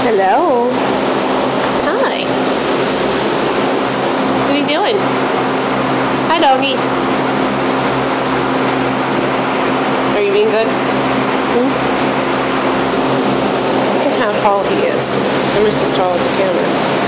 Hello. Hi. What are you doing? Hi, doggies. Are you being good? Look at how tall he is. Almost as tall as the camera.